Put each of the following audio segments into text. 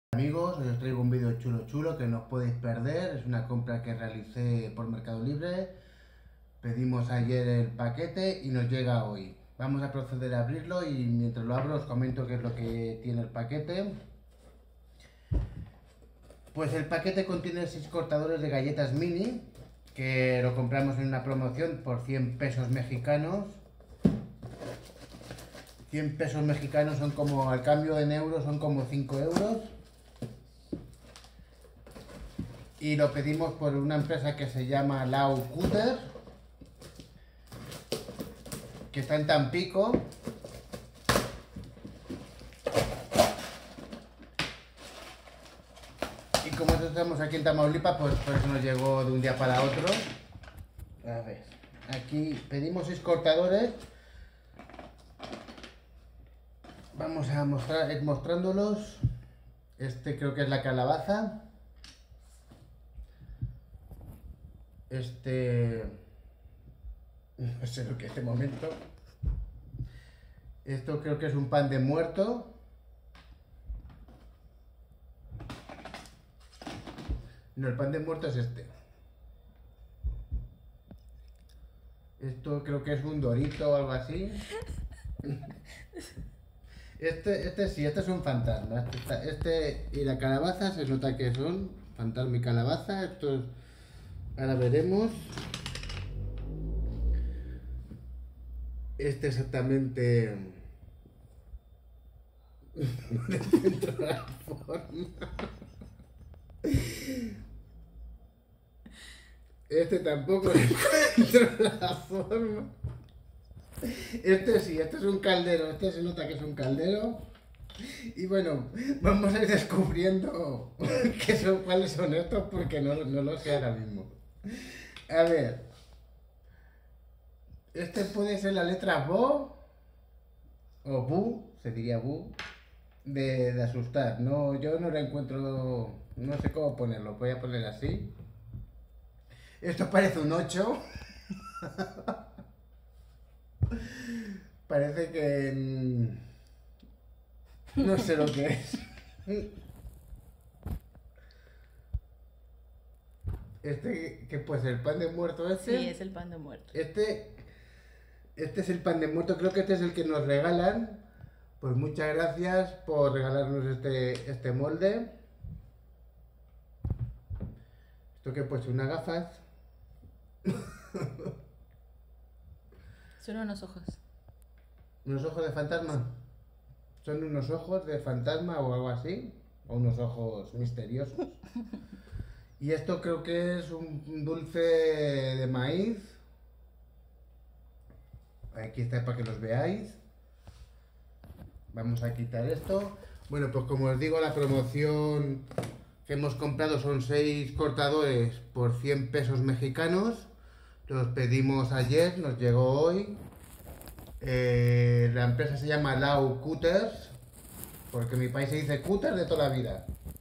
Amigos, os traigo un vídeo chulo que no os podéis perder. Es una compra que realicé por Mercado Libre. Pedimos ayer el paquete y nos llega hoy. Vamos a proceder a abrirlo y mientras lo abro os comento qué es lo que tiene el paquete. Pues el paquete contiene 6 cortadores de galletas mini, que lo compramos en una promoción por 100 pesos mexicanos. 100 pesos mexicanos son como, al cambio en euros, son como 5 euros. Y lo pedimos por una empresa que se llama Lau Cutter, que está en Tampico. Y como nosotros estamos aquí en Tamaulipas, pues por eso nos llegó de un día para otro. A ver, aquí pedimos 6 cortadores. Vamos a ir mostrándolos. Este creo que es la calabaza. Este... no sé lo que es de momento. Esto creo que es un pan de muerto. No, el pan de muerto es este. Esto creo que es un dorito o algo así. Este sí, este es un fantasma. Este y la calabaza se nota que son fantasma y calabaza. Estos ahora veremos. Este exactamente dentro de la forma. Este tampoco dentro de la forma. Este sí, este es un caldero. Este se nota que es un caldero. Y bueno, vamos a ir descubriendo cuáles son estos porque no lo sé ahora mismo. A ver. Este puede ser la letra Bo o Bu, se diría Bu, de asustar. No, yo no lo encuentro, no sé cómo ponerlo, voy a poner así. Esto parece un 8. Parece que... no sé lo que es. Este, ¿qué puede ser? ¿El pan de muerto ese? Sí, es el pan de muerto. Este es el pan de muerto, creo que este es el que nos regalan. Pues muchas gracias por regalarnos este molde. ¿Esto qué pues? ¿Unas gafas? Son unos ojos. ¿Unos ojos de fantasma? ¿Son unos ojos de fantasma o algo así? ¿O unos ojos misteriosos? Y esto creo que es un dulce de maíz. Aquí está para que los veáis. Vamos a quitar esto. Bueno, pues como os digo, la promoción que hemos comprado son 6 cortadores por 100 pesos mexicanos. Los pedimos ayer, nos llegó hoy. La empresa se llama Lau Cutters, porque en mi país se dice Cutters de toda la vida.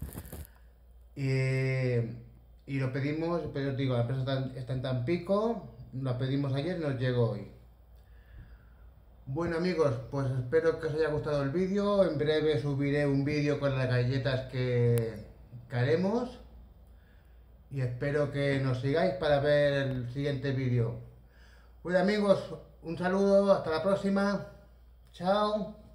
Y lo pedimos, pero os digo, la empresa está en Tampico. Lo pedimos ayer y nos llegó hoy. Bueno amigos, pues espero que os haya gustado el vídeo. En breve subiré un vídeo con las galletas que haremos. Y espero que nos sigáis para ver el siguiente vídeo. Bueno amigos, un saludo, hasta la próxima. Chao.